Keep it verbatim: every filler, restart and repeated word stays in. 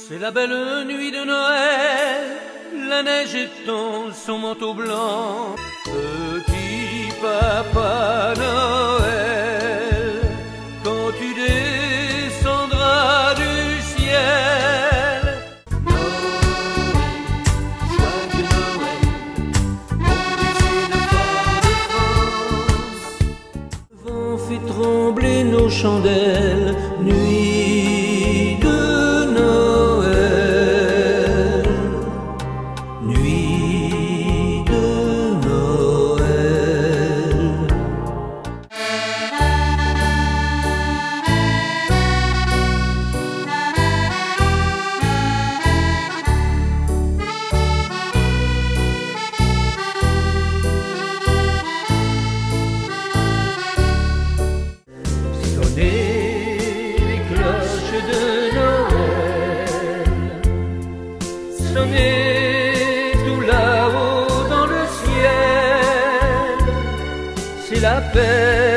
C'est la belle nuit de Noël, la neige étend son manteau blanc. Petit papa Noël, quand tu descendras du ciel. Noël, joyeux Noël, mon baiser de Fort-de-France. Le vent fait trembler nos chandelles, nuit de Noël, nuit de Noël. Sonnez les cloches de Noël, sonnez tout là-haut dans le ciel, c'est la fête.